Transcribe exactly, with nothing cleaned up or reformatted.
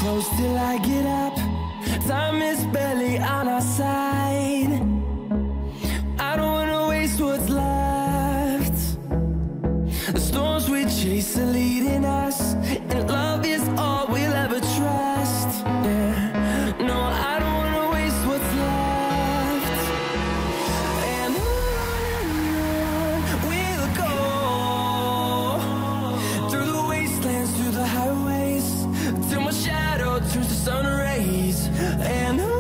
close till I get up. Time is barely on our side. I don't wanna waste what's left. The storms we chase are leading us, and love is all we'll ever trust. Yeah, no, I don't wanna waste what's left. And on and on we'll go, through the wastelands, through the highways, till my shadow turns to sun rays. And